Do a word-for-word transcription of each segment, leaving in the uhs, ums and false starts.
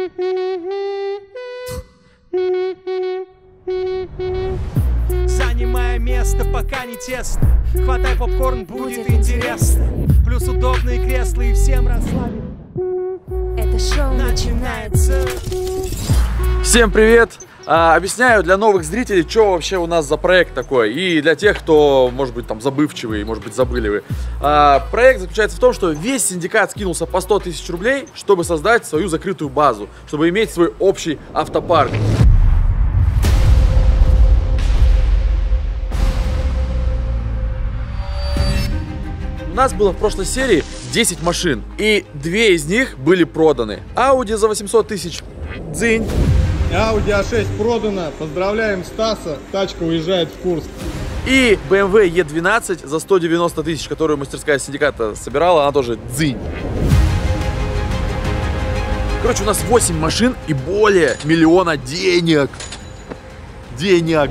Занимая место, пока не тесно. Хватай попкорн, будет, будет интересно. Плюс удобные кресла и всем расслабиться. Это шоу начинается. Всем привет! А, объясняю для новых зрителей, что вообще у нас за проект такой. И для тех, кто, может быть, там забывчивый, может быть, забыли вы. А, проект заключается в том, что весь синдикат скинулся по сто тысяч рублей, чтобы создать свою закрытую базу, чтобы иметь свой общий автопарк. У нас было в прошлой серии десять машин, и две из них были проданы. Audi за восемьсот тысяч, дзынь. Audi а шесть продано, поздравляем Стаса, тачка уезжает в Курск. И бэ эм вэ е двенадцать за сто девяносто тысяч, которую мастерская синдиката собирала, она тоже дзынь. Короче, у нас восемь машин и более миллиона денег. Денег.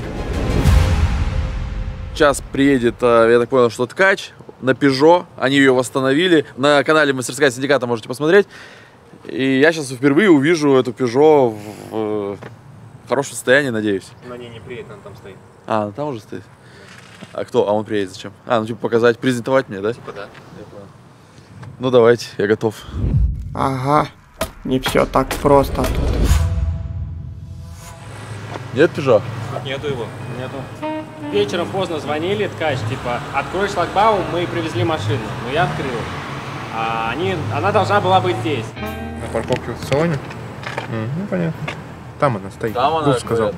Сейчас приедет, я так понял, что ткач на Peugeot, они ее восстановили. На канале мастерская синдиката можете посмотреть. И я сейчас впервые увижу эту Peugeot в, в хорошем состоянии, надеюсь. На ней не приедет, она там стоит. А, она там уже стоит. А кто? А он приедет зачем? А, ну типа показать, презентовать мне, да? Типа да. Я понял. Ну давайте, я готов. Ага, не все так просто тут. Нет Peugeot? Нету его. Нету. Вечером поздно звонили, ткач, типа, открой шлагбаум, мы привезли машину. Но я открыл. А они, она должна была быть здесь. На парковке в салоне? Mm, ну, понятно. Там она стоит. Там она, Гуф сказал.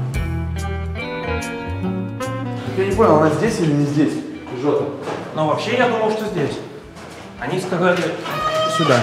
Я не понял, она здесь или не здесь? Peugeot. Но вообще я думал, что здесь. Они сказали... Сюда.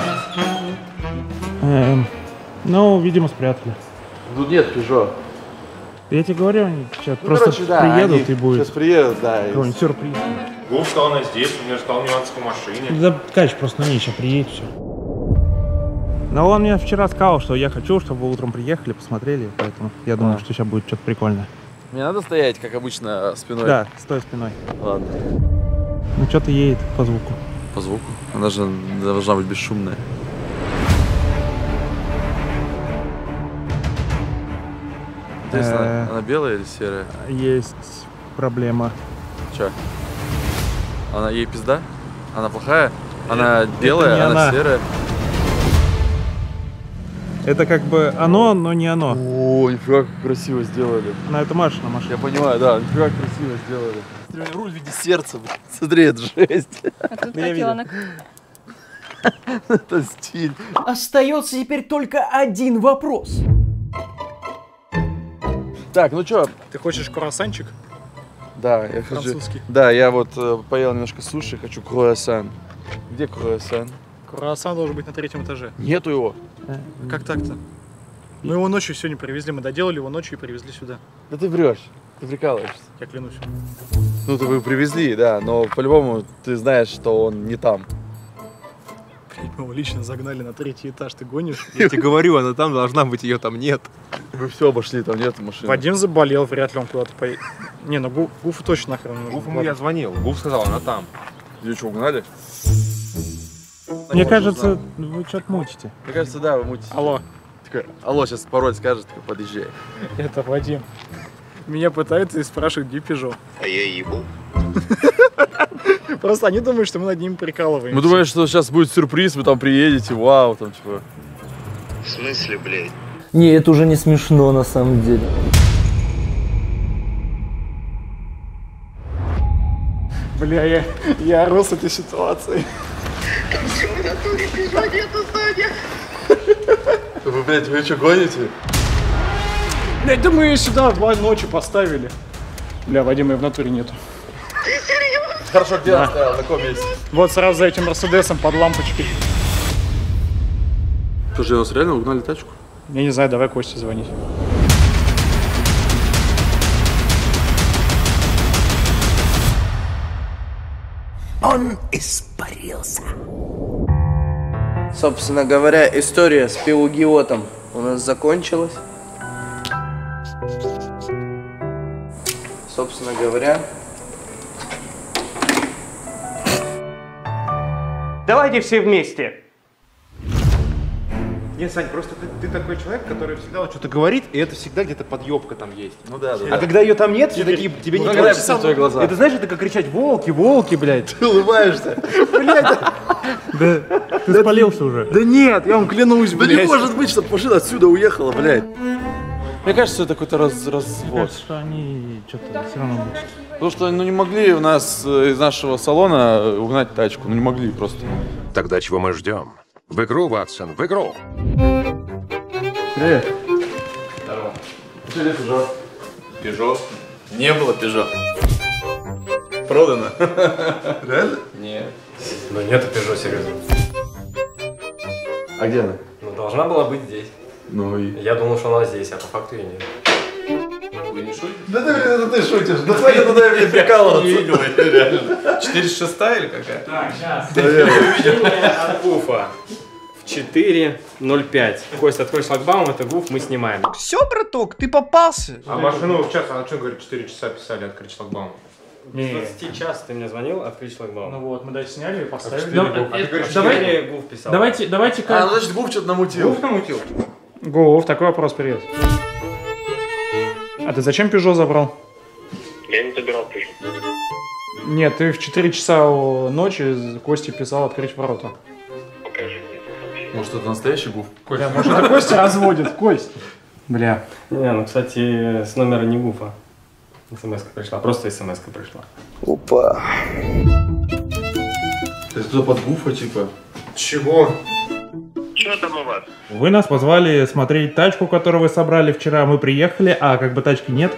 Эм, ну, видимо, спрятали. Тут нет Peugeot. Я тебе говорю, они сейчас Ну, просто короче, да, приедут они и будет сейчас приедут, да. И... какой-нибудь сюрприз. Гуф сказал, она здесь, у меня ждал нюанс по машине. Да, ткач просто на ней сейчас приедет, все. Но он мне вчера сказал, что я хочу, чтобы вы утром приехали, посмотрели, поэтому я думаю, А. что сейчас будет что-то прикольное. Мне надо стоять, как обычно, спиной? Да, стой спиной. Ладно. Ну, что-то едет по звуку. По звуку? Она же должна быть бесшумная. Интересно, Э. она белая или серая? Есть проблема. Че? Она ей пизда? Она плохая? Она белая, не она она. серая? Это как бы оно, но не оно. О, нифига как красиво сделали. Она это Машина машина. Я понимаю, да, нифига как красиво сделали. Смотри, у меня руль в виде сердца, блин. Смотри, это жесть. А тут Я видел. котенок. Это стиль. Остается теперь только один вопрос. Так, ну чё? Ты хочешь круассанчик? Да, я хочу. Французский. Да, я вот э, поел немножко суши, хочу круассан. Где круассан? Круассан должен быть на третьем этаже. Нету его. Как так-то? Мы его ночью сегодня привезли, мы доделали его ночью и привезли сюда. Да ты врешь, ты прикалываешься. Я клянусь. Ну, ты вы привезли, да, но по-любому ты знаешь, что он не там. Мы его лично загнали на третий этаж, ты гонишь? Я тебе говорю, она там должна быть, ее там нет. Вы все обошли, там нет машины. Вадим заболел, вряд ли он куда-то поедет. Не, ну Гу- Гуфу точно нахрен не нужен. Гуфу я звонил, Гуф сказал, она там. Ее что, угнали? Мне Вот, кажется, узнал. вы что-то мутите. Мне кажется, да, вы мутите. Алло, Такой, алло, сейчас пароль скажет, такой, подъезжай. это Вадим. Меня пытаются и спрашивают, где Peugeot. А я ебу. Просто они думают, что мы над ними прикалываемся. Мы думаем, что сейчас будет сюрприз, вы там приедете, вау, там типа. В смысле, блядь? Не, это уже не смешно на самом деле. Бля, я, я ору с этой ситуацией. Вы, блядь, вы что, гоните? Блядь, да мы ее сюда в два ночи поставили. Бля, Вадима и в натуре нету. Хорошо, где он стоял, на каком месте? Вот сразу за этим Мерседесом под лампочкой. Слушай, у нас реально угнали тачку? Я не знаю, давай Косте звонить. Он испарился. Собственно говоря, история с пиугиотом у нас закончилась. Собственно говоря... Давайте все вместе. Нет, Сань, просто ты, ты такой человек, который всегда вот что-то говорит, и это всегда где-то подъебка там есть. Ну да, да. А когда ее там нет, все такие, тебе не хочется в твои глаза. Это знаешь, это как кричать волки, волки, блядь. Ты улыбаешься. Блядь. Да, ты спалился уже. Да нет, я вам клянусь, блядь. Да не может быть, чтобы машина отсюда уехала, блядь. Мне кажется, это какой-то раз, развод. Мне кажется, что они что-то все равно... Потому что ну, не могли у нас из нашего салона угнать тачку. Ну не могли просто. Тогда чего мы ждем? В игру, Ватсон, в игру! Привет. Здорово. Где Пежо? Пежо? Не было Пежо. Продано. Реально? Нет. Ну нету Пежо, серьезно. А где она? Ну должна была быть здесь. Ну и... Я думал, что она здесь, а по факту ее нет. Вы не шутите? Да ты, это ты шутишь. Да хватит туда мне прикалываться. Не видел, реально. четыреста шестая или какая? Так, сейчас. Уведение от Гуфа в четыре ноль пять. Кость, открой шлагбаум, это Гуф, мы снимаем. Все, браток, ты попался. А машину в час, она что говорит, четыре часа писали, открыть шлагбаум. С двадцати час ты мне звонил, открыть шлагбаум. Ну вот, мы дальше сняли и поставили. Давайте Гуф писал. Давайте, давайте как... А, ну значит, Гуф что-то намутил. Гуф намутил? Гуф, такой вопрос, привет. А ты зачем Пежо забрал? Я не забирал Пежо. Нет, ты в четыре часа ночи Косте писал открыть ворота. Покажи. Может, это настоящий Гуф? Бля, может, это Костя разводит, Кость. Бля. Не, ну, кстати, с номера не Гуфа. СМС-ка пришла, просто СМС-ка пришла. Опа. То есть кто под Гуфа, типа? Чего? Что там у вас? Вы нас позвали смотреть тачку, которую вы собрали вчера. Мы приехали, а как бы тачки нет.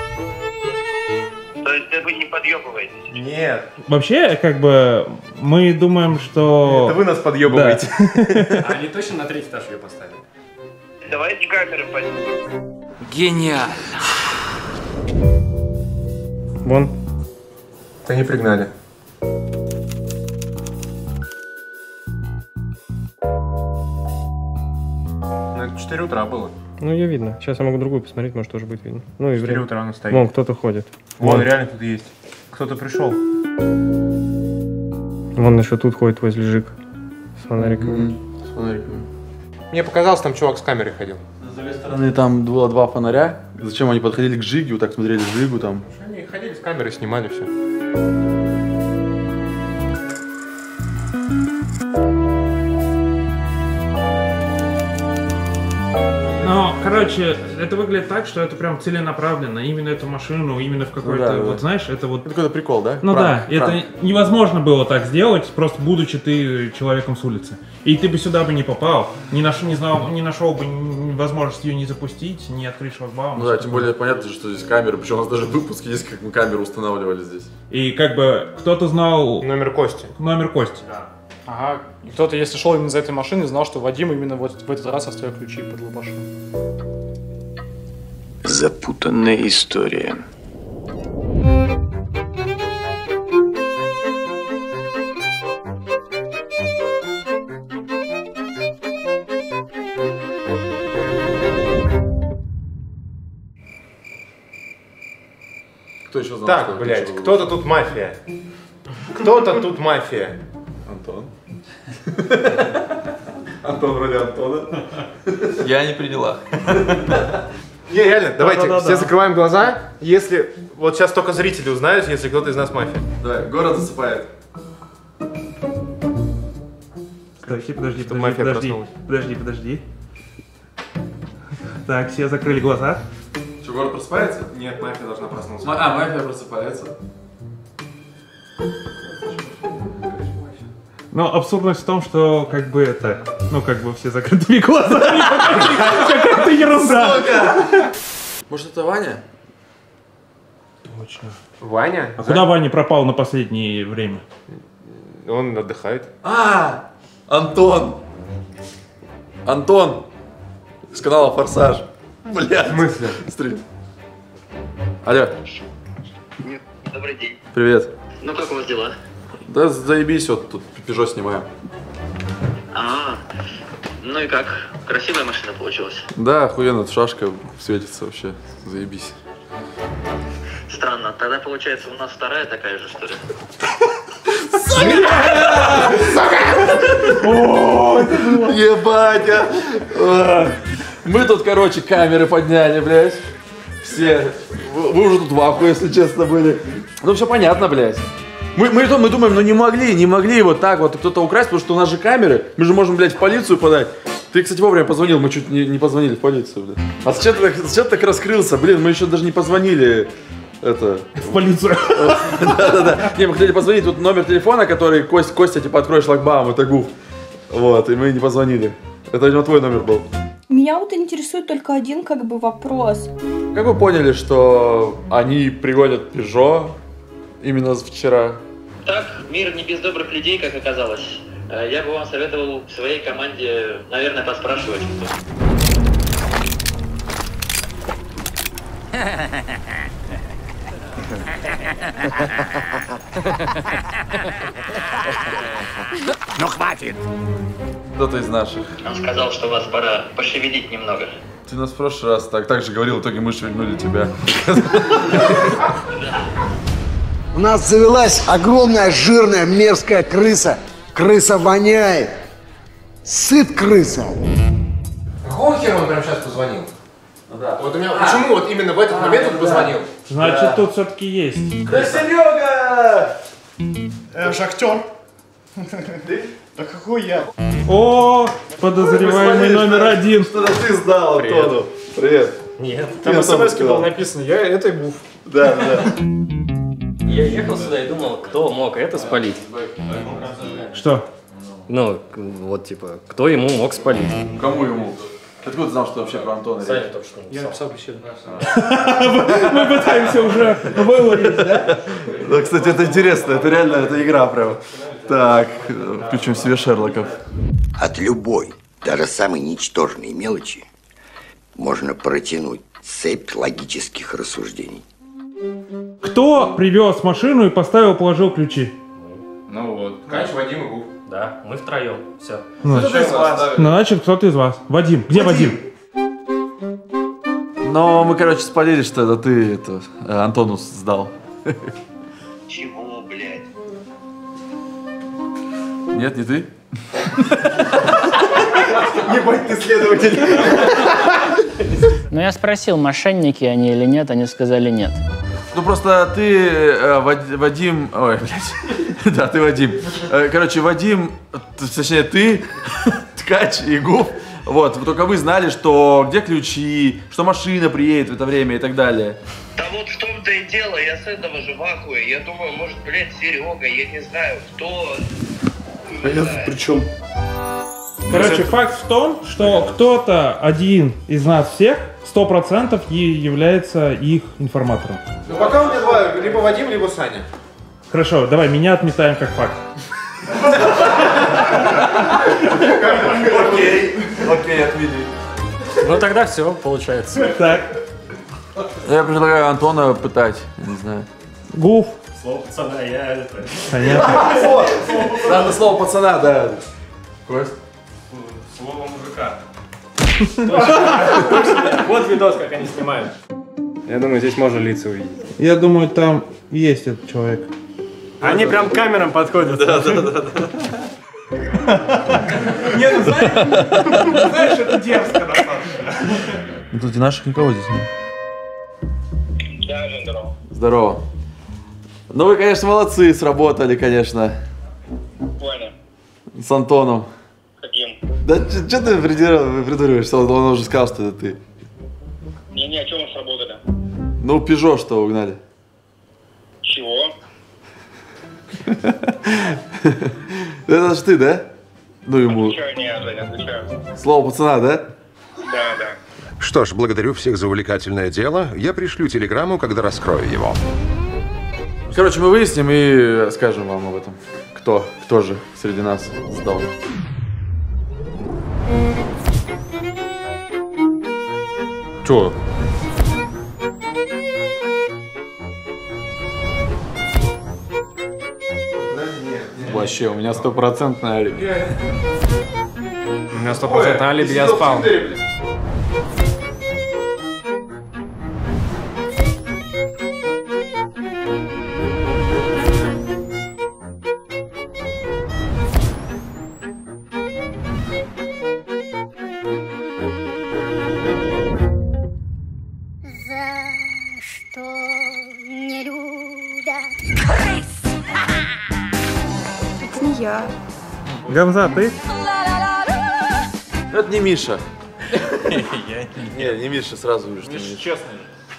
То есть вы не подъебываетесь? Нет. Вообще, как бы, мы думаем, что... Это вы нас подъебываете. Да. А они точно на третий этаж ее поставили? Давайте камеры поднимем. Гениально. Вон. Они пригнали. Ну, четыре утра было. Ну, ее видно. Сейчас я могу другую посмотреть, может, тоже будет видно. Ну, и четыре время. утра она стоит. Вон, кто-то ходит. Вон, Вон, реально тут есть. Кто-то пришел. Вон еще тут ходит возле Жик. С фонариками. С фонариками. Мне показалось, там чувак с камерой ходил. С другой стороны, там было два фонаря. Зачем они подходили к Жиге, вот так смотрели Жигу там? Они ходили с камерой, снимали все. Ну, короче, это выглядит так, что это прям целенаправленно. Именно эту машину, именно в какой-то, Ну да, вот да. знаешь, это вот... Это какой-то прикол, да? Ну Пранк, да, пранк. это невозможно было так сделать, просто будучи ты человеком с улицы. И ты бы сюда бы не попал, не, наш, не, знал, не нашел бы возможности ее не запустить, не открыть шлагбаум. Ну да, тем более понятно, что здесь камеры, причем у нас даже в выпуске есть, как мы камеру устанавливали здесь. И как бы кто-то знал Номер Кости. номер Кости. Ага. И кто-то, если шел именно за этой машиной, знал, что Вадим именно вот в этот раз оставил ключи под лупашом. Запутанная история. Кто еще знал? Так, блядь, кто-то тут мафия. Кто-то тут мафия. Антон. Антон вроде Антона. Я не при делах. Не, реально, давайте Да-да-да-да. все закрываем глаза. Если вот сейчас только зрители узнают, если кто-то из нас мафия. Давай, город засыпает. Подожди, подожди, Чтобы подожди, мафия подожди, проснулась. подожди, подожди. Так, все закрыли глаза. Что, город просыпается? Нет, мафия должна проснуться. Ма- А, мафия просыпается. Но абсурдность в том, что как бы это, ну как бы все закрытыми глазами. Какая-то ерунда. Может, это Ваня? Точно. Ваня? А куда Ваня пропал на последнее время? Он отдыхает. А, Антон. Антон. С канала Форсаж. Блядь. В смысле? Смотри. Алло. Нет. Добрый день. Привет. Ну как у вас дела? Да заебись, вот тут Пежо снимаем. А, ну и как? Красивая машина получилась? Да, охуенно, шашка светится вообще. Заебись. Странно. Тогда получается у нас вторая такая же, что ли? Ебать, а. Мы тут, короче, камеры подняли, блядь. Все. Вы уже тут в ахуе, если честно, были. Ну, все понятно, блядь. Мы, мы, мы думаем, ну не могли, не могли вот так вот кто-то украсть, потому что у нас же камеры. Мы же можем, блядь, в полицию подать. Ты, кстати, вовремя позвонил, мы чуть не, не позвонили в полицию, блядь. А зачем ты, зачем ты так раскрылся? Блин, мы еще даже не позвонили. Это... В полицию. Да-да-да. Не, мы хотели позвонить, тут номер телефона, который Кость, Костя, типа, открой шлагбаум, это Гуф. Вот, и мы не позвонили. Это, видимо, твой номер был. Меня вот интересует только один, как бы, вопрос. Как вы поняли, что они приводят Peugeot именно вчера? Так, мир не без добрых людей, как оказалось. Я бы вам советовал в своей команде, наверное, поспрашивать. Ну хватит! Кто-то из наших. Он сказал, что вас пора пошевелить немного. Ты нас в прошлый раз так, так же говорил, в итоге мы шевельнули тебя. У нас завелась огромная, жирная, мерзкая крыса. Крыса воняет. Сыт крыса. Какого хера он прямо сейчас позвонил? Да. Вот у меня, почему вот именно в этот а, момент он позвонил? Значит, да. Тут все-таки есть. Да, Серега! Э, шахтер. Ты? Да какой я? О, подозреваемый номер один. Что-то ты сдал Антону. Привет. Нет, там смс-ке было написано, я это Гуф. Да, да. Я ехал сюда и думал, кто мог это спалить. Что? Ну, вот типа, кто ему мог спалить? Кому ему? Откуда ты знал, что вообще про Антона? Саня только что Я написал беседу. Мы пытаемся уже выловить, да? Да, кстати, это интересно, это реально, это игра прям. Так, включим себе Шерлоков. От любой, даже самой ничтожной мелочи можно протянуть цепь логических рассуждений. Кто привез машину и поставил, положил ключи? Ну вот, Кач, Вадим и Гуф. Да, мы втроем, все. Ну, значит, кто-то из вас. Вадим, где Вадим? Ну, мы, короче, спалили, что это ты это, Антону сдал. Чего, блядь? Нет, не ты? Ебать, ты следователь. Ну, я спросил, мошенники они или нет, они сказали нет. Ну, просто ты, э, Вадим... Ой, блядь. Да, ты Вадим. Э, короче, Вадим, точнее, ты, Ткач и Гуф, вот, только вы знали, что где ключи, что машина приедет в это время и так далее. Да вот в том-то и дело, я с этого же в ахуе. Я думаю, может, блядь, Серега, я не знаю, кто... Понятно, при чем? Короче, факт в том, что кто-то один из нас всех сто процентов является их информатором. Ну пока у меня два, либо Вадим, либо Саня. Хорошо, давай, меня отметаем как факт. Окей, окей, отмели. Ну тогда все, получается. Так. Я предлагаю Антона пытать, не знаю. Гуф. Слово пацана, я это... Понятно. Надо слово пацана, да. Кость? Слово мужика. Вот видос, как они снимают. Я думаю, здесь можно лица увидеть. Я думаю, там есть этот человек. Они прям к камерам подходят. Да, да, да, да. Не, ну знаешь, это дерзко достаточно. Ну тут и наших никого здесь нет. Да, здорово. Здорово. Ну вы, конечно, молодцы, сработали, конечно. Понял. С Антоном. Каким? Да что ты придуриваешься? Он, он уже сказал, что это ты. Не-не, о чем мы сработали? Ну, Peugeot что угнали. Чего? Это же ты, да? Ну ему. Отвечаю, не, Женя, отвечаю. Слово пацана, да? Да, да. Что ж, благодарю всех за увлекательное дело. Я пришлю телеграмму, когда раскрою его. Короче, мы выясним и скажем вам об этом. Кто, кто же среди нас сдал. Чё? Вообще, у меня стопроцентное алиби. У меня стопроцентное алиби, я спал. Что не любят крыс. Это не я. Гамза, ты? Это не Миша. Я не. Не, не Миша, сразу вижу, что Миша Миша. честный.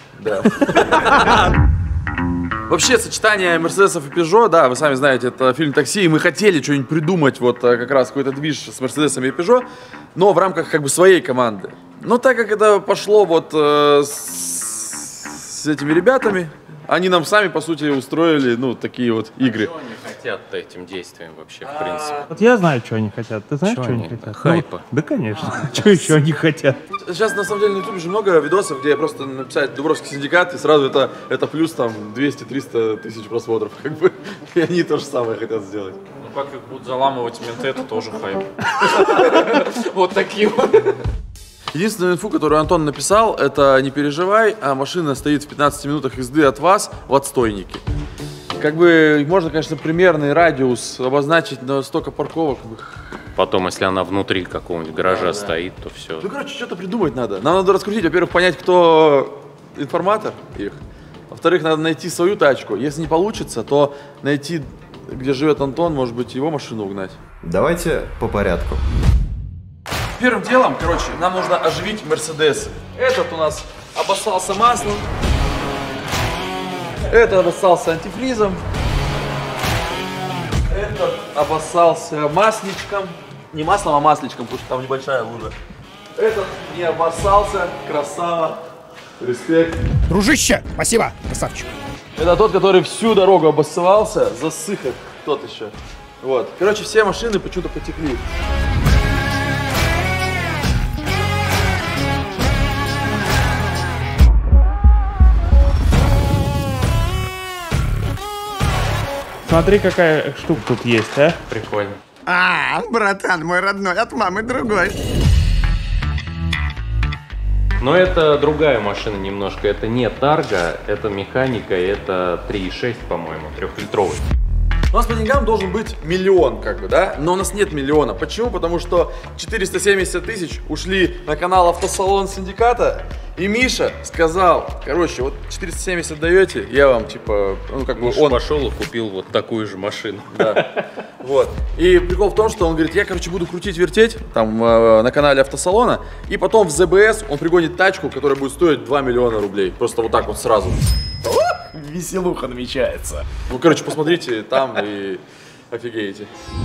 Да. Вообще, сочетание Мерседесов и Пежо, да, вы сами знаете, это фильм «Такси», и мы хотели что-нибь придумать, вот как раз какой-то движ с Мерседесами и Пежо, но в рамках как бы своей команды. Но так как это пошло вот э, с, с этими ребятами, они нам сами, по сути, устроили, ну, такие вот игры. Чего они хотят этим действием вообще, в принципе? Вот я знаю, что они хотят. Ты знаешь, Чё что они они? хотят? Хайпа. Ну, да, конечно. Что еще они хотят? Сейчас, на самом деле, на ютубе же много видосов, где просто написать «Дубровский синдикат», и сразу это, это плюс там двести-триста тысяч просмотров, как бы. И они то же самое хотят сделать. Ну, как их будут заламывать менты, это тоже хайп. Вот такие вот. Единственную инфу, которую Антон написал, это не переживай, а машина стоит в пятнадцати минутах езды от вас в отстойнике. Как бы можно, конечно, примерный радиус обозначить, но столько парковок. Потом, если она внутри какого-нибудь гаража да, стоит, то все. Ну, короче, что-то придумать надо. Нам надо раскрутить, во-первых, понять, кто информатор их. Во-вторых, надо найти свою тачку. Если не получится, то найти, где живет Антон, может быть, его машину угнать. Давайте по порядку. Первым делом, короче, нам нужно оживить Мерседесы. Этот у нас обоссался маслом. Этот обоссался антифризом. Этот обоссался масличком. Не маслом, а масличком, потому что там небольшая лужа. Этот не обоссался. Красава. Респект. Дружище, спасибо, красавчик. Это тот, который всю дорогу обоссывался. Засыхает тот еще. Вот. Короче, все машины почему-то потекли. Смотри, какая штука тут есть, а? Прикольно. А, братан мой родной, от мамы другой. Но это другая машина немножко. Это не Тарга, это механика, это три и шесть, по-моему, трехлитровый. У нас по деньгам должен быть миллион, как бы, да? Но у нас нет миллиона. Почему? Потому что четыреста семьдесят тысяч ушли на канал Автосалон Синдиката. И Миша сказал, короче, вот четыреста семьдесят даете, я вам, типа, ну, как бы Миша он... пошел и купил вот такую же машину. Да, вот. И прикол в том, что он говорит, я, короче, буду крутить-вертеть, там, э, на канале Автосалона, и потом в ЗБС он пригонит тачку, которая будет стоить два миллиона рублей. Просто вот так вот сразу. Веселуха намечается. Ну, короче, посмотрите там и офигеете.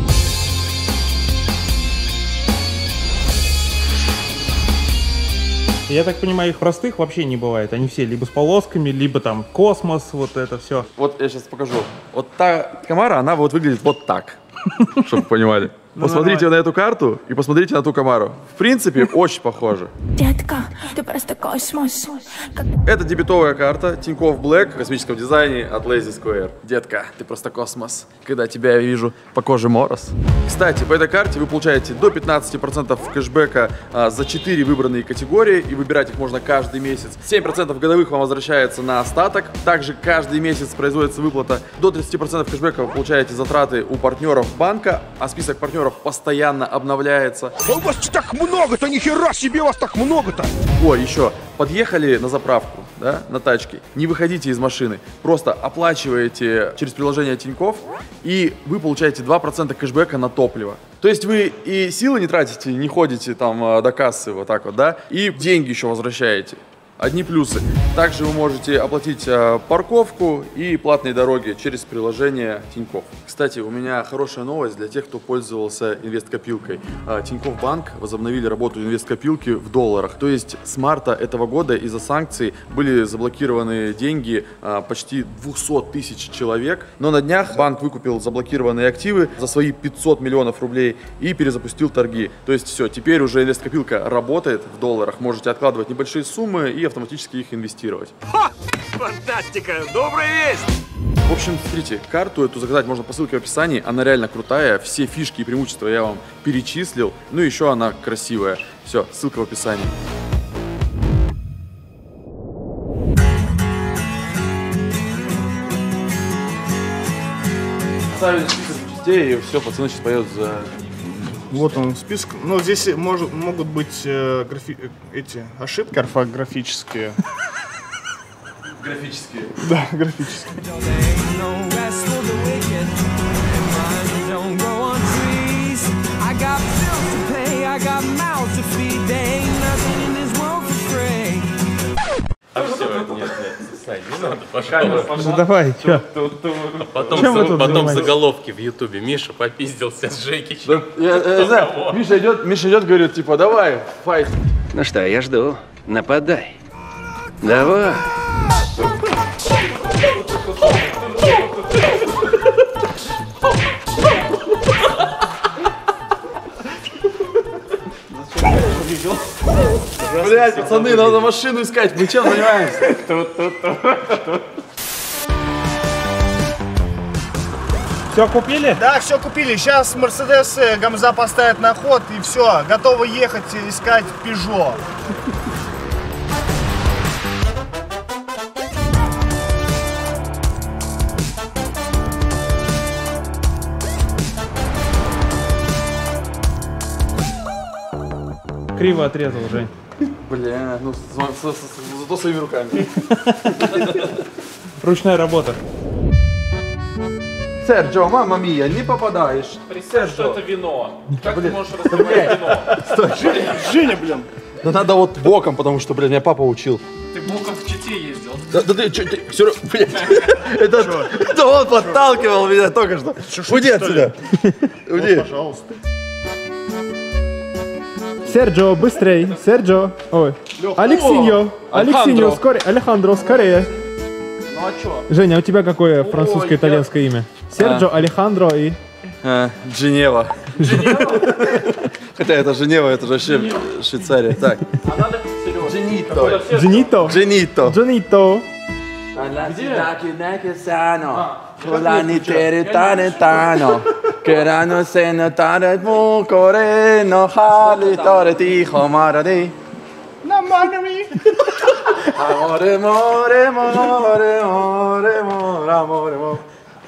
Я так понимаю, их простых вообще не бывает. Они все либо с полосками, либо там космос, вот это все. Вот я сейчас покажу. Вот та Камара, она вот выглядит вот так, чтобы вы понимали. Посмотрите на эту карту и посмотрите на ту Камару. В принципе, очень похоже. Детка, ты просто космос. Это дебетовая карта Тинькофф Black в космическом дизайне от Lazy Square. Детка, ты просто космос. Когда тебя я вижу по коже мороз. Кстати, по этой карте вы получаете до пятнадцати процентов кэшбэка а, за четыре выбранные категории. И выбирать их можно каждый месяц. семь процентов годовых вам возвращается на остаток. Также каждый месяц производится выплата. До тридцати процентов кэшбэка вы получаете затраты у партнеров банка. А список партнеров постоянно обновляется. Да у вас так много-то, нихера себе у вас так много-то! О, еще, подъехали на заправку, да, на тачке, не выходите из машины, просто оплачиваете через приложение Тинькофф, и вы получаете два процента кэшбэка на топливо. То есть вы и силы не тратите, не ходите там до кассы вот так вот, да, и деньги еще возвращаете. Одни плюсы. Также вы можете оплатить э, парковку и платные дороги через приложение Тинькофф. Кстати, у меня хорошая новость для тех, кто пользовался инвесткопилкой. Э, Тинькофф Банк возобновили работу инвесткопилки в долларах. То есть с марта этого года из-за санкций были заблокированы деньги э, почти двухсот тысяч человек. Но на днях банк выкупил заблокированные активы за свои пятьсот миллионов рублей и перезапустил торги. То есть все, теперь уже инвесткопилка работает в долларах. Можете откладывать небольшие суммы и автоматически их инвестировать. Ха! Фантастика! Добрая весть! В общем, смотрите, карту эту заказать можно по ссылке в описании. Она реально крутая. Все фишки и преимущества я вам перечислил. Ну и еще она красивая. Все, ссылка в описании. Ставили список частей, и все, пацаны сейчас поют за Вот он список. Ну, здесь может, могут быть э, графи... эти ошибки орфографические. Графические. Да, графические. А все, нет, нет, Сань, не надо, пожалуйста. Ну давай, чё? Потом, Чем вы за- тут потом занимаетесь? заголовки в Ютубе. Миша попиздился с Жекичем. Я, я не знаю, Миша идет, Миша идет, говорит, типа, давай, файт. Ну что, я жду. Нападай. Давай. Блять, пацаны, надо машину искать. Мы чем занимаемся? Все купили? Да, все купили. Сейчас Мерседес Гамза поставят на ход и все. Готовы ехать искать Пежо. Криво отрезал, Жень. Бля, ну с- с- с- зато своими руками. Ручная работа. Серджо, мама мия, не попадаешь. Представь, что это вино. Как ты можешь Блядь. распивать вино? Стой. Женя, блин. Да надо вот боком, потому что, блядь, меня папа учил. Ты боком в Чите ездил. Да, да ты, чё, ты, все равно, блядь, это, это он подталкивал меня только что. Уйди отсюда. Уйди. Пожалуйста. Серджо, быстрей. Серджо. Ой. Алексиньо. Алексиньо, скорее. Алехандро, скорее. Ну а чё? Женя, а у тебя какое французское, итальянское имя? Серджо, Алехандро и... А, Женева. Хотя это Женева, это же вообще Швейцария. Так. А надо, Серёж, Дженито. Дженито. Дженито. Дженито. Fulani teritano, kerano se notare mucore, no hali tore tiho maradi. Наманами. Amore, more, more, more, more, amore, more.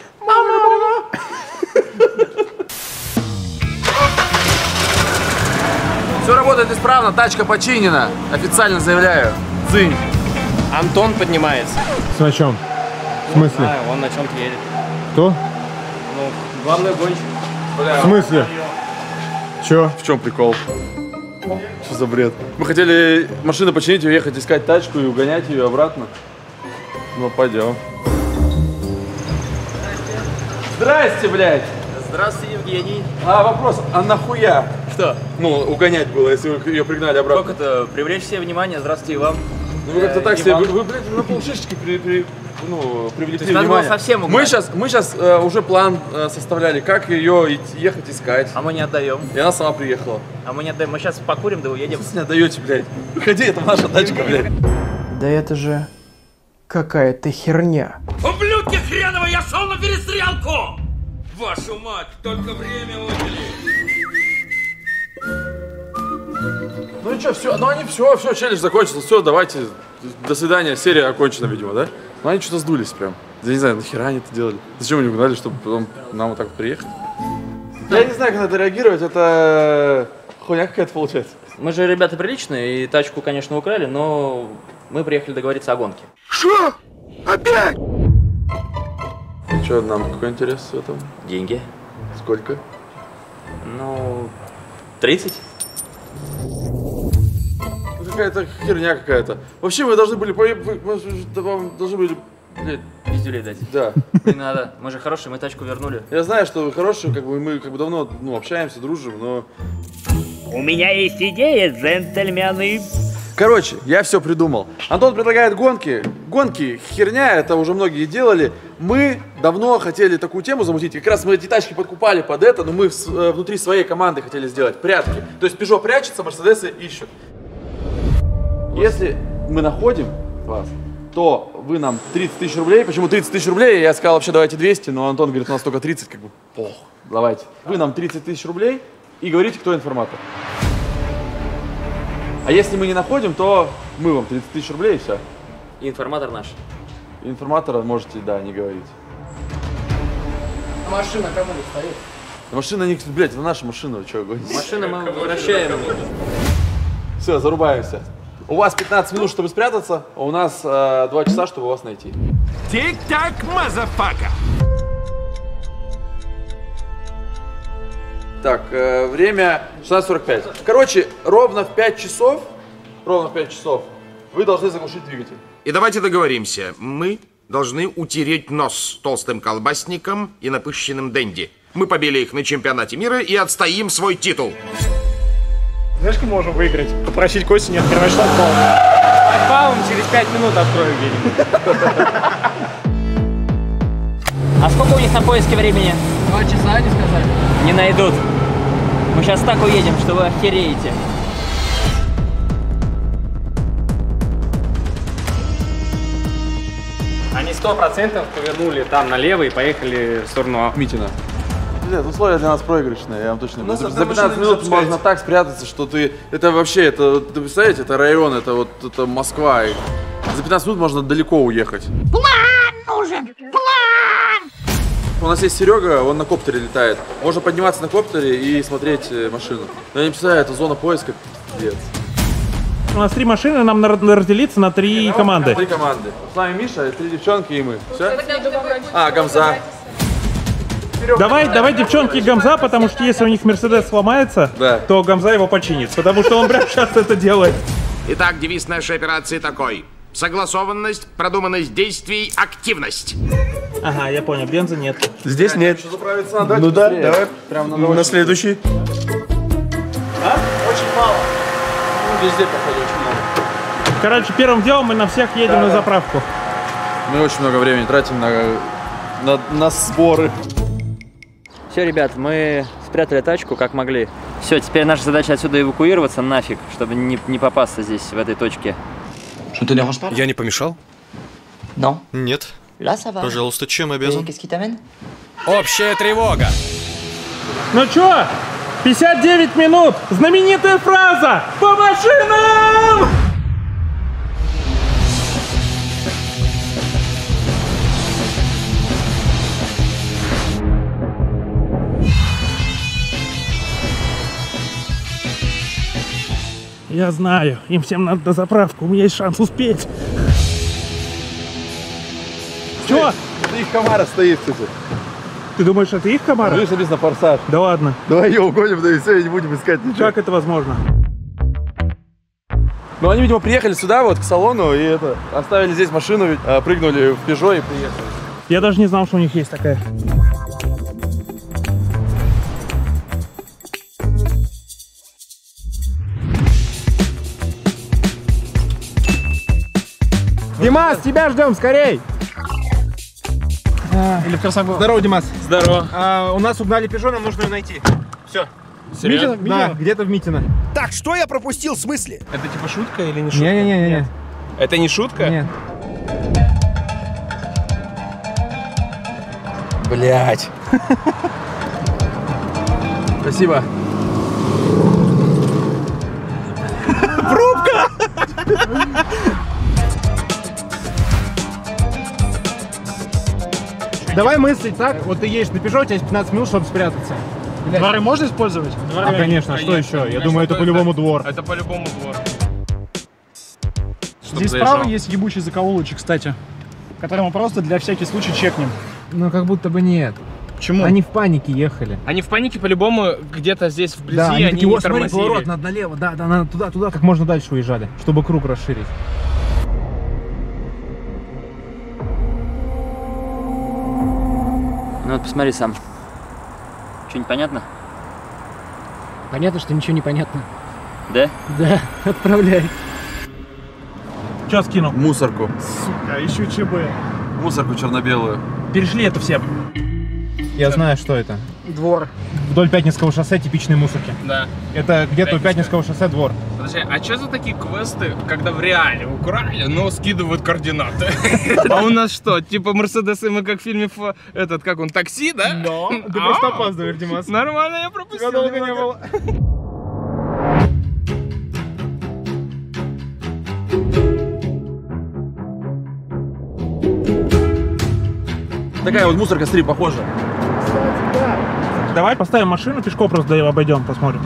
Все работает исправно, тачка починена. Официально заявляю. Дзынь. Антон поднимается. С на чем? В смысле? А, он на чем-то едет. Кто? Ну, главный гонщик. В смысле? Чё? В чем прикол? Что за бред? Мы хотели машину починить, уехать искать тачку и угонять ее обратно. Ну, пойдем. Здрасте, блядь! Здравствуйте, Евгений. А вопрос, а нахуя? Что? Ну, угонять было, если вы ее пригнали обратно. Как это? Привлечь себе внимание. Здравствуйте и вам. Ну, вы как-то Э, так и себе, вам. вы, вы, блядь, на полшишечки при, при, ну, привлекли То есть надо было внимание. совсем угнать? Мы сейчас, мы сейчас э, уже план э, составляли, как ее идти, ехать искать. А мы не отдаем. И она сама приехала. А мы не отдаем. Мы сейчас покурим, да уедем. Вы не отдаете, блядь. Выходи, это наша тачка, блядь. Да это же какая-то херня. Ублюдки хреновы, я шел на перестрелку! Вашу мать, только время отняли. Ну и что, все, ну они все, все, челлендж закончился, все, давайте, до свидания, серия окончена, видимо, да? Ну они что-то сдулись прям. Я не знаю, нахера они это делали? Зачем они угнали, чтобы потом нам вот так вот приехать? Я не знаю, как на это реагировать, это хуйня какая-то получается. Мы же ребята приличные, и тачку, конечно, украли, но мы приехали договориться о гонке. Что? Опять? И что, нам какой интерес в этом? Деньги. Сколько? Ну, тридцать. Какая-то херня какая-то. Вообще мы должны были, по... вы- вы- вам должны были, блядь, Пиздюлей дать. да. Не надо. Мы же хорошие, мы тачку вернули. Я знаю, что вы хорошие, как бы мы как бы давно ну, общаемся, дружим, но... У меня есть идея, джентльмены. Короче, я все придумал. Антон предлагает гонки. Гонки херня, это уже многие делали. Мы давно хотели такую тему замутить. Как раз мы эти тачки подкупали под это, но мы в с- э, внутри своей команды хотели сделать прятки. То есть Peugeot прячется, Мерседесы ищут. Если мы находим вас, то вы нам тридцать тысяч рублей. Почему тридцать тысяч рублей? Я сказал вообще давайте двести, но Антон говорит, у нас только тридцать, как бы, пох, давайте. Вы нам тридцать тысяч рублей и говорите, кто информатор. А если мы не находим, то мы вам тридцать тысяч рублей и все. И информатор наш. Информатора можете, да, не говорить. Машина кому стоит? Машина, не, блядь, это наша машина, что гоните? Машину мы возвращаем. Все, зарубаемся. У вас пятнадцать минут, чтобы спрятаться, а у нас э, два часа, чтобы вас найти. Тик-так, мазафака! Так, э, время шестнадцать сорок пять. Короче, ровно в пять часов, ровно в пять часов вы должны заглушить двигатель. И давайте договоримся. Мы должны утереть нос толстым колбасником и напыщенным денди. Мы побили их на чемпионате мира и отстоим свой титул. Знаешь, как мы можем выиграть? Попросить Костю не открывать шлагбаум. Шлагбаум через пять минут открою где-нибудь. А сколько у них на поиске времени? Два часа, они сказали. Не найдут. Мы сейчас так уедем, что вы охереете. Они сто процентов повернули там налево и поехали в сторону Митина. Нет, условия для нас проигрышные, я вам точно говорю. За, за пятнадцать минут можно так спрятаться, что ты... Это вообще, это, ты представляете, это район, это вот это Москва. И за пятнадцать минут можно далеко уехать. План нужен! План! У нас есть Серега, он на коптере летает. Можно подниматься на коптере и смотреть машину. Но я не представляю, это зона поиска. Пиздец. У нас три машины, нам надо разделиться на три команды. Три команды. С нами Миша, три девчонки и мы. Все? А, Гамза. Давай, давай девчонки Гамза, потому что если у них Мерседес сломается, да, то Гамза его починит, потому что он прямо сейчас это делает. Итак, девиз нашей операции такой. Согласованность, продуманность действий, активность. Ага, я понял, бенза нет. Здесь нет. Надо, ну да, быстрее. давай. Прям надо на очень следующий. А? Очень мало. Ну, везде, походу, очень много. Короче, первым делом мы на всех едем да, на заправку. Мы очень много времени тратим на, на, на сборы. Все, ребят, мы спрятали тачку как могли. Все, теперь наша задача отсюда эвакуироваться нафиг, чтобы не, не попасться здесь, в этой точке. Я не помешал? Non. Нет. Là, ça va. Пожалуйста, чем обязан? Qu'est-ce qui t'amène? Общая тревога! Ну чё? пятьдесят девять минут! Знаменитая фраза! По машинам! Я знаю, им всем надо на заправку, у меня есть шанс успеть. Чё? Это их Камара стоит, кстати. Ты думаешь, это их Камара? Видишь, написано форсаж. Да ладно. Давай ее угоним, да и все, и не будем искать ничего. Как это возможно? Ну, они, видимо, приехали сюда, вот, к салону, и это, оставили здесь машину, прыгнули в Пежо и приехали. Я даже не знал, что у них есть такая. Димас, тебя ждем, скорей! Или в Красогор. Здорово, Димас. Здорово. А, у нас угнали Пежо, нам нужно ее найти. Все. Серьезно? Да, где-то в Митино. Так, что я пропустил в смысле? Это типа шутка или не шутка? Не-не-не. Это не шутка? Нет. Блять. Спасибо. Пробка! Давай мыслить так, вот ты едешь на Пежо, у тебя есть пятнадцать минут, чтобы спрятаться. Дворы можно использовать? А, конечно, а что еще? Я думаю, это по-любому двор. Это по-любому двор. Здесь справа есть ебучий закоулочек, кстати, который мы просто для всяких случаев чекнем. Ну, как будто бы нет. Почему? Они в панике ехали. Они в панике по-любому где-то здесь вблизи, да, они, они такие, не вот, смотри, тормозили. поворот, надо налево, да, да, надо туда, туда, как можно дальше уезжали, чтобы круг расширить. Ну вот посмотри сам. Что-нибудь понятно? Понятно, что ничего не понятно. Да? Да, отправляй. Что скинул? Мусорку. Сука, еще ЧБ. Мусорку черно-белую. Перешли это все. Я знаю, что это. Двор. Вдоль Пятницкого шоссе типичные мусорки. Да. Это где-то у Пятницкого шоссе двор. Подожди, а что за такие квесты, когда в реале украли, но скидывают координаты? А у нас что, типа Мерседесы мы как в фильме, этот, как он, такси, да? Да, ты просто опаздываешь, Димас. Нормально, я пропустил. Тебя долго не было. Такая вот мусорка, смотри, похожа. Да. давай поставим машину, пешком просто обойдем, посмотрим.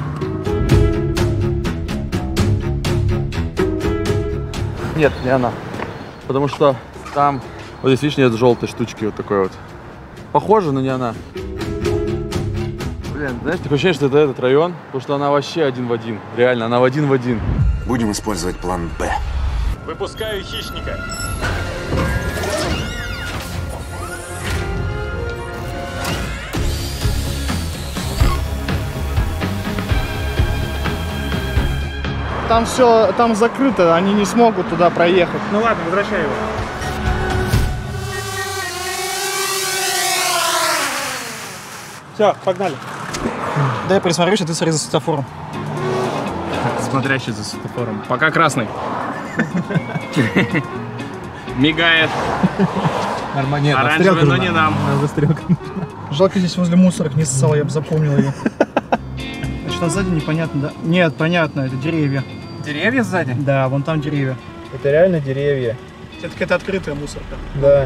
Нет, не она. Потому что там, вот здесь, видишь, нет желтой штучки вот такой вот. Похоже, но не она. Блин, знаешь, такое ощущение, что это этот район, потому что она вообще один в один. Реально, она в один в один. Будем использовать план Б. Выпускаю хищника. Там все, там закрыто, они не смогут туда проехать. Ну ладно, возвращай его. Все, погнали. Дай присмотрюсь, а ты смотри за светофором. Смотрящий за светофором. Пока красный. Мигает. Нормально. Оранжевый, но не нам. Жалко, здесь возле мусорок не ссал, я бы запомнил ее. Значит, а сзади непонятно, да? Нет, понятно, это деревья. Деревья сзади? Да, вон там деревья. Это реально деревья. Это какая-то открытая мусорка. Да.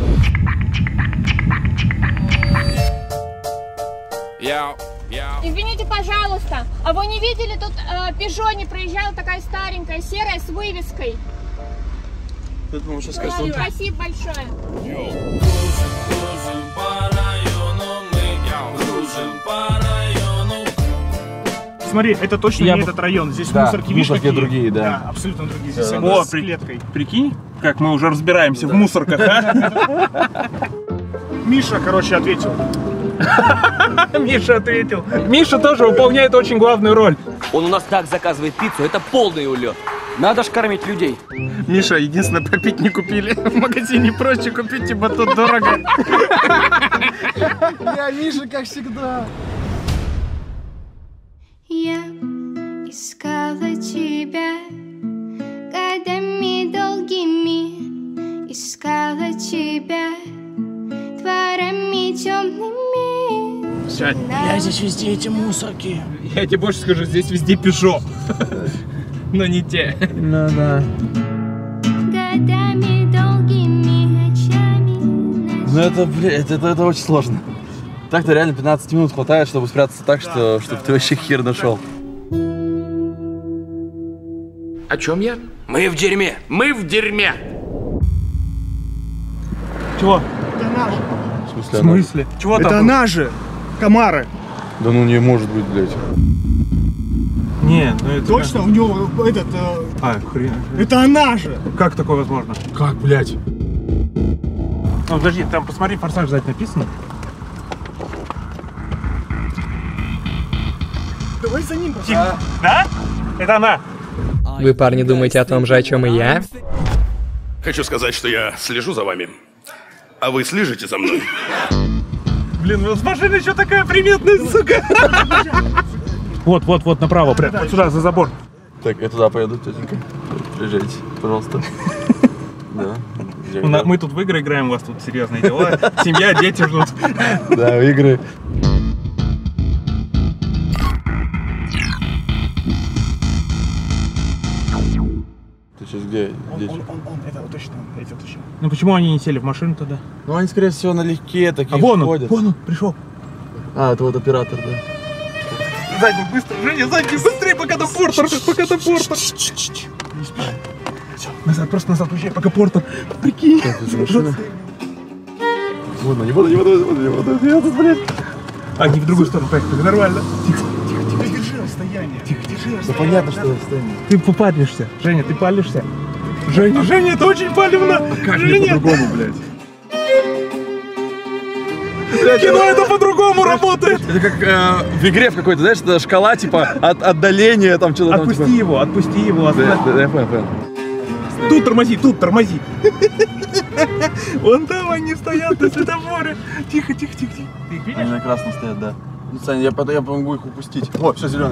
Извините, пожалуйста, а вы не видели, тут э, Peugeot не проезжала, такая старенькая, серая, с вывеской? Я думаю, сейчас Да, скажу. спасибо большое. Смотри, это точно Я не б- этот район. Здесь Да, мусорки, видишь, мусорки какие? другие, да. Да, абсолютно другие. Здесь Да. они О, с при- клеткой. Прикинь, как мы уже разбираемся в мусорках, а? Миша, короче, ответил. Миша ответил. Миша тоже выполняет очень главную роль. Он у нас так заказывает пиццу, это полный улет. Надо ж кормить людей. Миша, единственное, попить не купили. В магазине проще купить, ибо тут дорого. Я Миша, как всегда. Я искала тебя годами долгими, искала тебя дворами темными. Сядь. Я здесь везде эти мусорки. Я тебе больше скажу, здесь везде Peugeot. Но не те. Ну да. Годами долгими ночами. Ну это, блядь, это, это очень сложно. Так-то реально пятнадцать минут хватает, чтобы спрятаться так, что чтобы ты вообще хер нашел. О чем я? Мы в дерьме. Мы в дерьме. Чего? В смысле? В смысле? Чего Это там? она же. Комары. Да ну не может быть, блядь. Не, ну это... Точно, у него этот... э, А, хрен. Это она же. Как такое возможно? Как, блядь? Ну, подожди, там посмотри, форсаж сзади написано. Давай за ним. Тихо. Да? Это она. Вы, парни, думаете о том же, о чем и я? Хочу сказать, что я слежу за вами. А вы слежите за мной. Блин, у нас машина еще такая приметная, сука. Вот, вот, вот, направо, прям, вот сюда, за забор. Так, я туда поеду, тетенька. Приезжайте, пожалуйста. Да. У нас- Мы тут в игры играем, у вас тут серьезные дела. Семья, дети ждут. Да, в игры. Ты сейчас где? Где Он, чё? он, он, это вот точно, эти точно. Ну почему они не сели в машину тогда? Ну они, скорее всего, налегке такие А вон он, ходят. вон он, пришел. А, это вот оператор, да. Задний, быстро, Женя, задний, быстрее, пока до порта, пока до порта. Не спеши. Все, назад, просто назад уезжай, пока порта. Прикинь. Как это машина? Вон, не буду, не буду, не буду, не буду. Я тут, блин. А, не в другую сторону, поехали, нормально. Тихо, Тихо, тихо, держи расстояние. Тихо, держи Да расстояние. понятно, что расстояние. Ты попалишься. Женя, ты палишься. Женя, Женя, это очень палевно. Как мне Женя. по-другому, блядь? Кино это по-другому работает. Это как э, в игре в какой-то, знаешь, это шкала, типа, от отдаления, там, что-то там, Отпусти типа... его, отпусти его. Да, оставь. да, да, я понял, понял. Тут тормози, тут тормози. Вон там они стоят на светофоре. Тихо, тихо, тихо, тихо. Ты их видишь? Они на красном стоят, да. Ну, Саня, я, потом- я помогу их упустить. О, все, зеленый.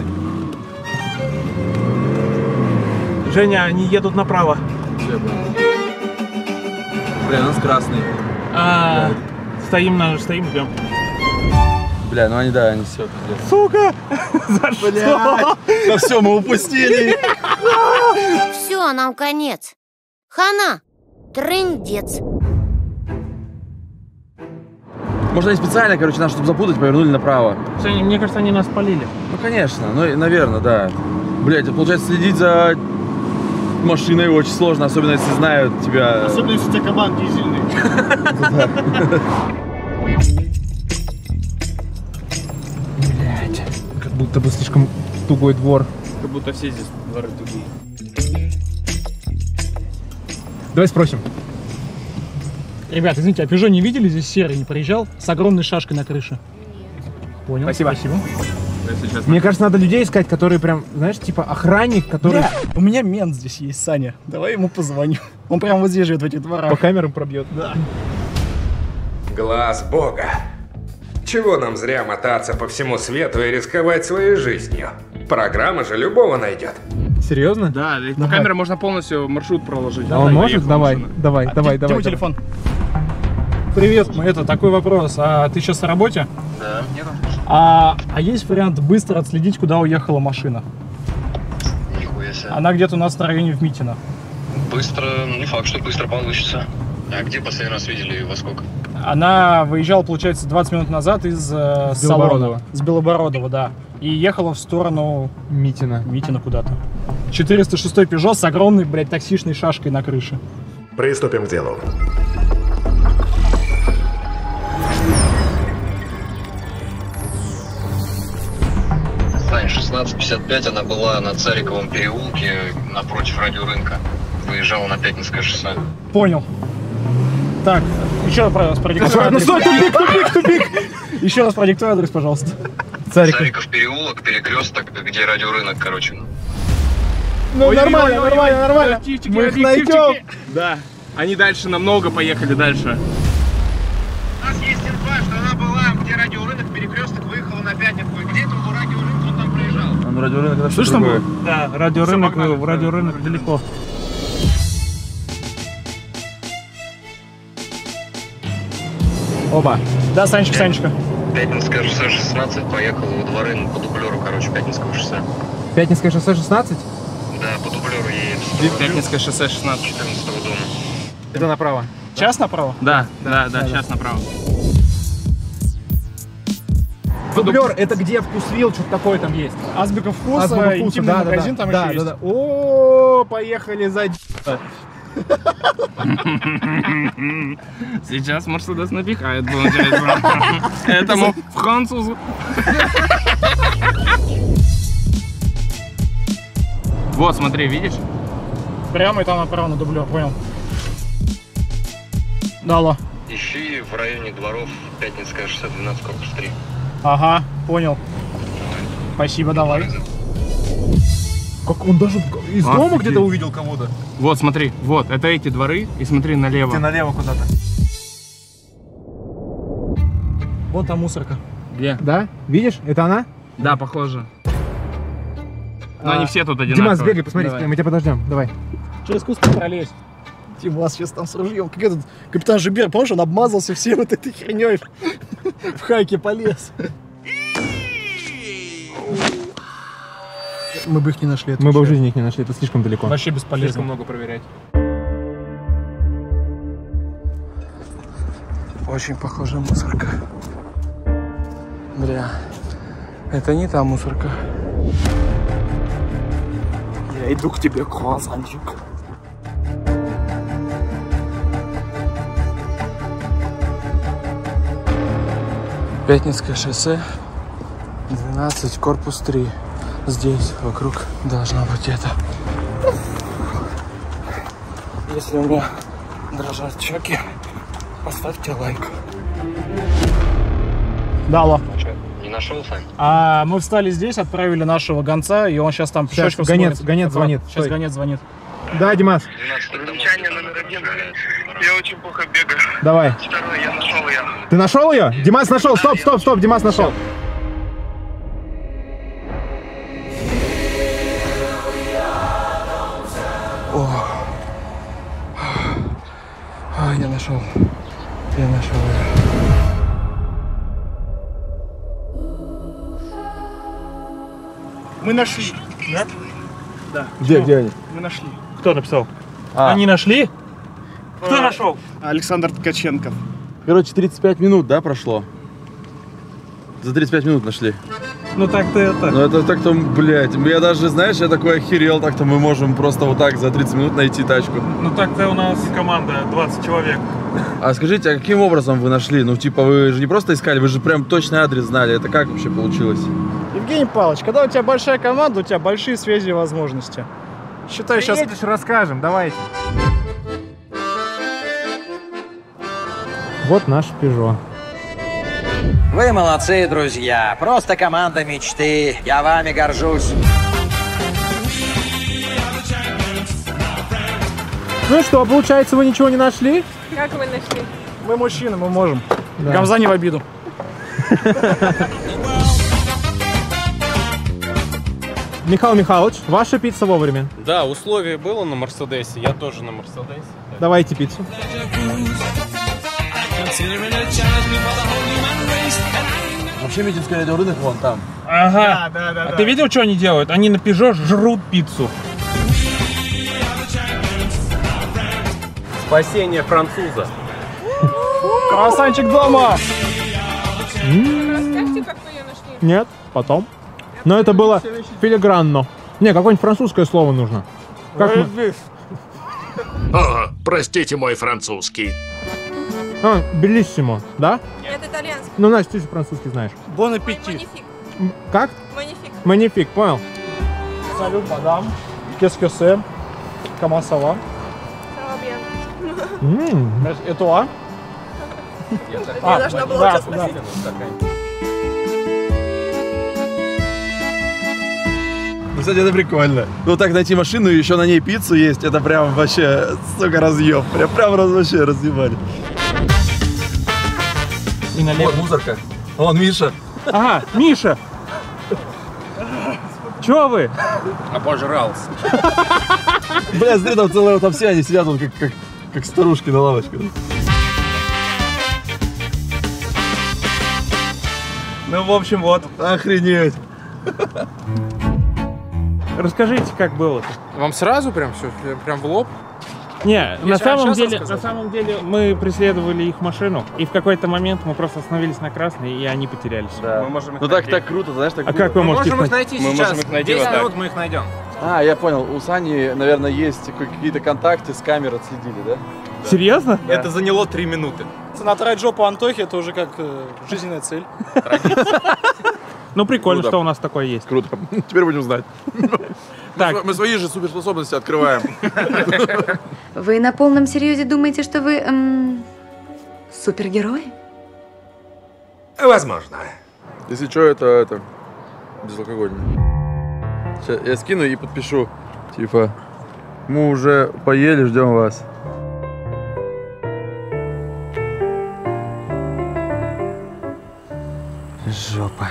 Женя, они едут направо. Все, я понял. Бля, у нас красный. А, стоим, на, стоим, ждем. Бля, ну они, да, они все, пиздец. Сука! За что? Да все, мы упустили. Все, нам конец. Хана, трындец. Может, они специально, короче, нас, чтобы запутать, повернули направо. Мне кажется, они нас спалили. Ну, конечно, ну, наверное, да. Блять, получается, следить за машиной очень сложно, особенно если знают тебя. Особенно если у тебя кабан дизельный. Блять, как будто бы слишком тугой двор. Как будто все здесь дворы тугие. Давай спросим. Ребят, извините, а Peugeot не видели здесь серый, не приезжал? С огромной шашкой на крыше. Понял. Спасибо. Спасибо. Мне кажется, надо людей искать, которые прям, знаешь, типа охранник, который... Да, у меня мент здесь есть, Саня. Давай ему позвоню. Он прям вот здесь живет, в этих дворах. По камерам пробьет. Да. Глаз Бога. Чего нам зря мотаться по всему свету и рисковать своей жизнью? Программа же любого найдет. Серьезно? Да, по камере можно полностью маршрут проложить. А он может? Давай, давай, давай, давай. Где мой телефон? Привет, это такой вопрос. А ты сейчас на работе? Да. Нет. А, а есть вариант быстро отследить, куда уехала машина? Нихуя себе. Она где-то у нас на районе Вмитина. Быстро, не факт, что быстро получится. А где последний раз видели и во сколько? Она выезжала, получается, двадцать минут назад из э, С Белобородова. салона. С Белобородова, да. И ехала в сторону Митина. Митина куда-то. четыреста шестой Peugeot с огромной, блядь, таксишной шашкой на крыше. Приступим к делу. Сань, шестнадцать пятьдесят пять, она была на Цариковом переулке напротив радиорынка. Выезжала на Пятницкое шоссе. Понял. Так, еще раз продиктуй Ну адрес. стой, тупик, тупик, тупик! Еще раз продиктуй адрес, пожалуйста. Цариков. Цариков переулок, перекресток, где радиорынок, короче. Ну нормально, нормально, нормально. Мы их найдем. Да. Они дальше намного поехали дальше. У нас есть инфа, что она была, где радиорынок, перекресток, выехала на Пятницкую. Где это был радиорынок, он там проезжал. А ну радиорынок это Слышь, что там такое? был? Да, радиорынок, радиорынок далеко. Оба. Да, Санечка, Санечка. Пятницкое шоссе шестнадцать, поехала во дворы по дублеру, короче, Пятницкого шоссе. Пятницкое шоссе шестнадцать? Да, по дублеру едет. Пятницкое шоссе шестнадцать. четырнадцатого дома. Это направо. Час направо? Да, да, да, сейчас направо. Дублер, это где вкусвилл, что-то такое там есть. Азбука вкуса, Азбука вкуса, интимный да, да, магазин да, там да, еще да, есть. да. О, поехали за Сейчас Мерседес напихает, получается. Этому французу. Вот, смотри, видишь? Прямо и там направо на дублер, понял. Дало. Ищи в районе дворов Пятницкое шоссе двенадцать, корпус три. Ага, понял. Спасибо, давай. Как он даже из А, дома офигеть. где-то увидел кого-то? Вот, смотри, вот, это эти дворы, и смотри налево. Ты налево куда-то. Вон там мусорка. Где? Да? Видишь? Это она? Да, похоже. Но А, они все тут одинаковые. Димас, бегай, посмотри, Давай. мы тебя подождем. Давай. Через куст пролезь. Димас сейчас там с ружьем. Как этот капитан Жибер, помнишь, он обмазался всей вот этой херней. В хайке полез. Мы бы их не нашли. Мы бы в жизни их не нашли, это слишком далеко. Вообще бесполезно. Слишком много проверять. Очень похожая мусорка. Бля, это не та мусорка. Я иду к тебе, круассанчик. Пятницкое шоссе, двенадцать, корпус три. Здесь, вокруг, должно быть это. Если у меня дрожат щеки, поставьте лайк. Дало. Не нашел, Сань? А мы встали здесь, отправили нашего гонца, и он сейчас там Сейчас пешочком гонец, смотрит. гонец Аккуратно. звонит. Сейчас Стой. гонец звонит. Да, Димас. Замечание номер один. Я очень плохо бегаю. Давай. Второе, я нашел ее. Ты нашел ее? Димас нашел. Стоп, стоп, стоп. Димас нашел. О, а, я нашел. Я нашел ее. Мы нашли. Да? Да. Где, Чего? где они? Мы нашли. Кто написал? А. Они нашли? Кто А, нашел? Александр Ткаченков. Короче, тридцать пять минут, да, прошло? За тридцать пять минут нашли. Ну так-то это. Ну это так-то, блядь, я даже, знаешь, я такой охерел, так-то мы можем просто вот так за тридцать минут найти тачку. Ну так-то у нас команда двадцать человек. А скажите, а каким образом вы нашли? Ну типа вы же не просто искали, вы же прям точный адрес знали. Это как вообще получилось? Евгений Павлович, когда у тебя большая команда, у тебя большие связи и возможности. Считай, сейчас... Едешь, расскажем, давайте. Вот наш Peugeot. Вы молодцы, друзья. Просто команда мечты. Я вами горжусь. Ну что, получается, вы ничего не нашли? Как вы нашли? Мы мужчины, мы можем. Да. Гамза не в обиду. Михаил Михайлович, ваша пицца вовремя. Да, условие было на Мерседесе, я тоже на Мерседесе. Давайте пиццу. Вообще Митинский радиорынок вон там. Ага. Да, да, да, а да. ты видел, что они делают? Они на Peugeot жрут пиццу. Спасение француза. Красавчик дома! Расскажите, как вы ее нашли? Нет, потом. Но это было филигранно. Не, какое-нибудь французское слово нужно. Как мы... О, простите мой французский. А, белиссимо, да? Это итальянский. Ну, Настя, ты же французский знаешь. Бон аппетит. Манифик. Как? Манифик. Манифик, понял? Салют, мадам. Qu'est-ce que c'est? Comment ça va? Et toi? Я должна была да, уже спросить. Ну, кстати, это прикольно. Ну, так найти машину и еще на ней пиццу есть, это прям вообще, сука, разъеб. Прям, прям раз, вообще разъебали. И налево. Вот мусорка. Вон Миша. Ага, Миша. Чё вы? Обожрался. Бля, смотри, там целые, там все они сидят, вот как, как, как старушки на лавочке. Ну, в общем, вот. Охренеть. Расскажите, как было-то? Вам сразу прям все, прям в лоб? Не, на Я самом, сейчас деле, на самом деле мы преследовали их машину, и в какой-то момент мы просто остановились на красной, и они потерялись. Да. Мы можем их Ну так, найти. так круто, знаешь, так А круто. как вы Мы можете можем их их найти Мы сейчас. можем их найти десять вот так. минут мы их найдем. А, я понял, у Сани, наверное, есть какие-то контакты с камер отследили, да? Серьезно? Да. Это заняло три минуты. Натрать жопу Антохи, это уже как э, жизненная цель. Ну, прикольно, Круто. что у нас такое есть. Круто. Теперь будем знать. Так. Мы свои же суперспособности открываем. Вы на полном серьезе думаете, что вы эм, супергерой? Возможно. Если что, это, это безалкогольное. Сейчас я скину и подпишу. Типа, мы уже поели, ждем вас. Жопа.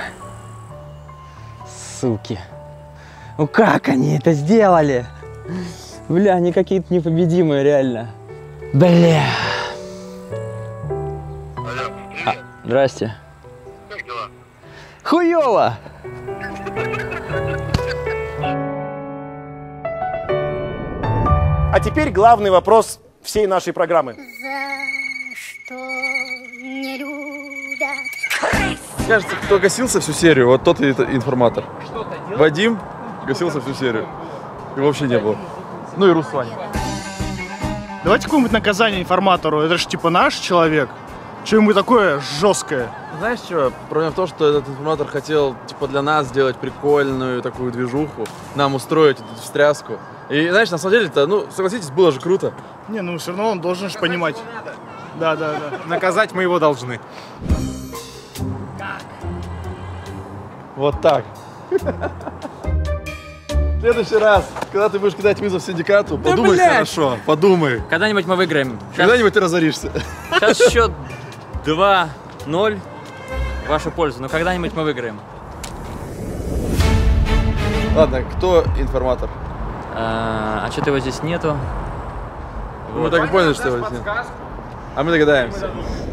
Суки. Ну как они это сделали? Бля, они какие-то непобедимые, реально. Бля. А, здрасте. Как дела? Хуёво! А теперь главный вопрос всей нашей программы. За что не любят? Кажется, кто гасился всю серию, вот тот и это информатор. Вадим гасился всю серию. Его вообще не было. Ну и Руслан. Давайте какое-нибудь наказание информатору. Это же типа наш человек. Что-нибудь такое жесткое. Знаешь что, проблема в том, что этот информатор хотел типа для нас сделать прикольную такую движуху, нам устроить эту встряску. И знаешь, на самом деле это, ну, согласитесь, было же круто. Не, ну все равно он должен же понимать. Да, да, да. Наказать мы его должны. Вот так. В следующий раз, когда ты будешь кидать вызов синдикату, Да, подумай блядь! хорошо, подумай. Когда-нибудь мы выиграем. Когда-нибудь ты разоришься. Сейчас счет два ноль в вашу пользу, но когда-нибудь мы выиграем. Ладно, кто информатор? А, а что-то его здесь нету. Мы Вот. так и поняли, что его здесь нет. А мы догадаемся.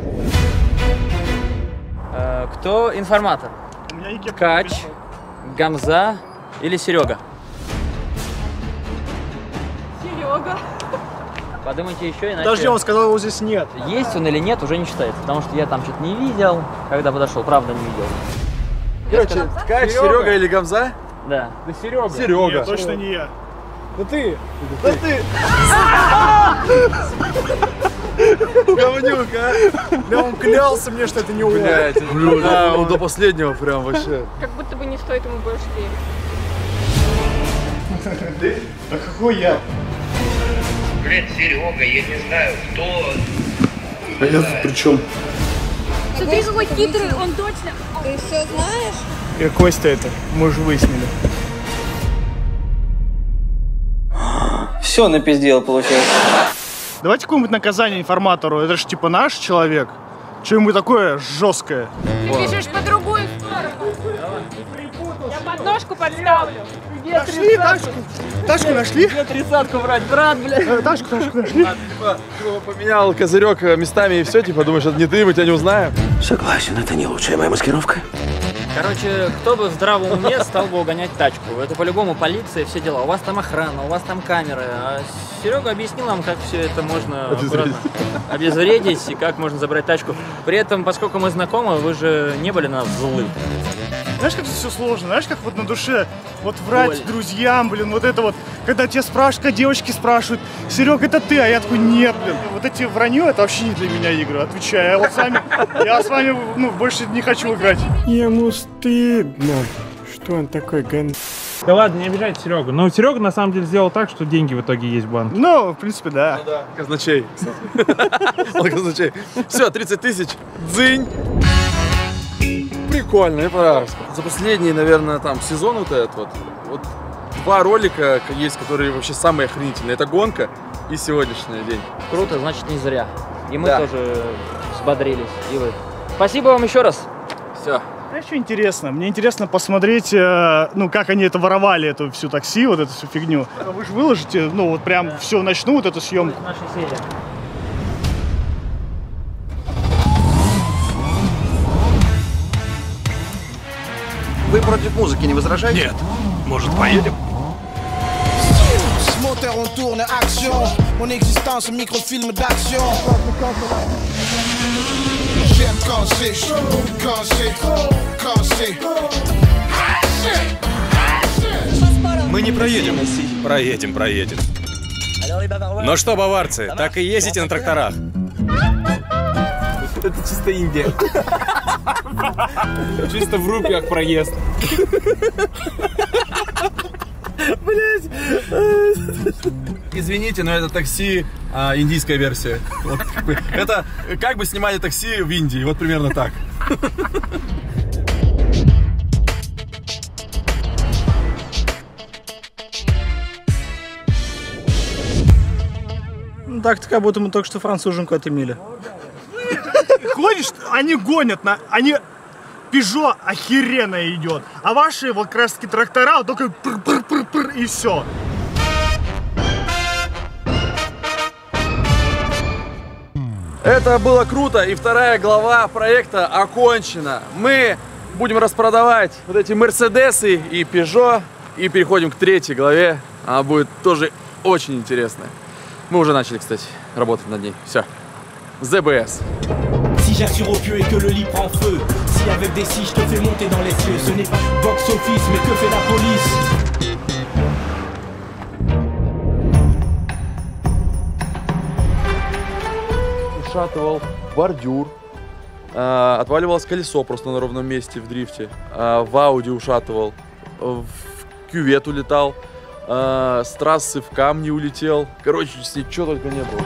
А, кто информатор? Ткач, Гамза или Серега? Серега. Подумайте еще, иначе... Подожди, он сказал, его здесь нет. Есть он или нет, уже не считается, потому что я там что-то не видел, когда подошел, правда не видел. Короче, Ткач, Серега или Гамза? Да. Да Серега. Серега. Нет, точно не я. Да ты. Да ты. Говнюк, а? Да он клялся мне, что это не он. Блядь, да, он до последнего прям вообще. Как будто бы не стоит ему больше верить. Ты? Да какой я? Блядь, Серега, я не знаю, кто... А я тут при чем? Смотри, какой хитрый, он точно... Ты все знаешь? Какой ты это? Мы уже выяснили. Все напиздел, получается. Давайте какое-нибудь наказание информатору. Это же типа наш человек. Что-нибудь такое жесткое. Ты пишешь по другую сторону. Я подножку подставлю. Нашли тачку? Тачку нашли? Где тридцатку брать, брат, блядь? Тачку, тачку нашли. А, типа, типа, поменял козырек местами и все, типа, думаешь, это не ты, мы тебя не узнаем? Согласен, это не лучшая моя маскировка. Короче, кто бы в здравом уме стал бы угонять тачку? Это по-любому полиция, все дела. У вас там охрана, у вас там камеры. А Серега объяснил нам, как все это можно аккуратно обезвредить и как можно забрать тачку. При этом, поскольку мы знакомы, вы же не были на нас злы. Знаешь, как все сложно? Знаешь, как вот на душе вот врать Боль. друзьям, блин, вот это вот, когда тебя спрашивают, когда девочки спрашивают, Серег, это ты, а я такой, нет, блин. Вот эти вранье, это вообще не для меня игры, отвечаю. Я вот с вами, я с вами, ну, больше не хочу играть. Ему стыдно, что он такой ган... Да ладно, не обижайте Серегу. Но Серега на самом деле сделал так, что деньги в итоге есть в банке. Ну, в принципе, да. Ну да, казначей. Он казначей. Все, тридцать тысяч. Дзынь. Прикольно, мне понравилось. За последний, наверное, там сезон вот этот вот, вот два ролика есть, которые вообще самые охренительные. Это гонка и сегодняшний день. Круто, значит не зря. И мы Да. тоже взбодрились, и вы. Спасибо вам еще раз. Все. Знаешь, что интересно? Мне интересно посмотреть, э, ну, как они это воровали, эту всю такси, вот эту всю фигню. Вы же выложите, ну, вот прям все начну, вот эту съемку. В нашей серии. Вы против музыки не возражаете? Нет. Может, поедем? Moteur, on tourne, action. Mon existence, un microfilm d'action. J'aime quand c'est chaud, quand c'est, quand c'est. Мы не проедем. Проедем, проедем. Ну что, баварцы, так и ездите на тракторах? Это чисто Индия. Чисто в рупиях проезд. Блять. Извините, но это такси, а, индийская версия. Вот, как бы, это как бы снимали такси в Индии, вот примерно так. Ну, так-то как будто мы только что француженку отымели. Ходишь, они гонят, на, они... Пежо охеренно идет, а ваши вот как раз таки трактора вот только пр-пр-пр-пр и все. Это было круто, и вторая глава проекта окончена. Мы будем распродавать вот эти Мерседесы и Пежо, и переходим к третьей главе. Она будет тоже очень интересная. Мы уже начали, кстати, работать над ней. Все. зэ бэ эс. Si j'assure au pieu et que le lit prend feu, si avec des scies je te fais monter dans les cieux, ce n'est pas box office mais que fait la police. Ушатывал бордюр, а, отваливалось колесо просто на ровном месте в дрифте, а, в Ауди ушатывал, в кювет улетал, а, с трассы в камни улетел. Короче, ничего только не было.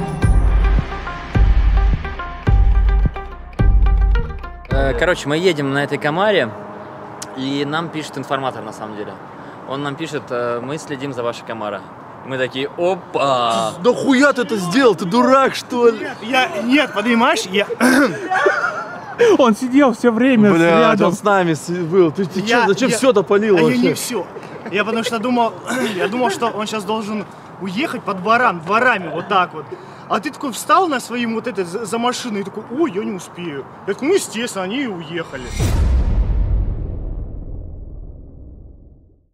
Короче, мы едем на этой Камаре, и нам пишет информатор, на самом деле. Он нам пишет, мы следим за вашей Камарой. Мы такие, опа! Да хуя ты это сделал? Ты дурак, что ли? Нет, я, нет, понимаешь, я... Он сидел все время Блядь, рядом. он с нами был. Ты, ты я, чё, зачем я, все это полил а вообще? Я не все. Я потому что думал, я думал, что он сейчас должен уехать по дворам, дворами, вот так вот. А ты такой встал на своим вот это за, за машиной и такой, ой, я не успею. Я такой, ну естественно, они и уехали.